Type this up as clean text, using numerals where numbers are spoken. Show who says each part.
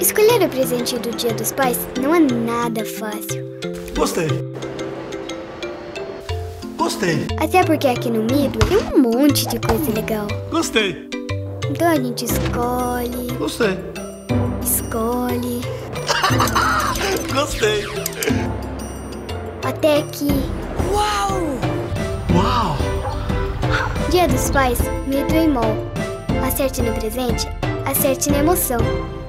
Speaker 1: Escolher o presente do Dia dos Pais não é nada fácil.
Speaker 2: Gostei. Gostei.
Speaker 1: Até porque aqui no Midway tem um monte de coisa legal.
Speaker 2: Gostei.
Speaker 1: Então a gente escolhe,
Speaker 2: Gostei.
Speaker 1: escolhe,
Speaker 2: Gostei.
Speaker 1: até que...
Speaker 2: Uau!
Speaker 1: Dia dos Pais, Midway Mall. Acerte no presente, acerte na emoção.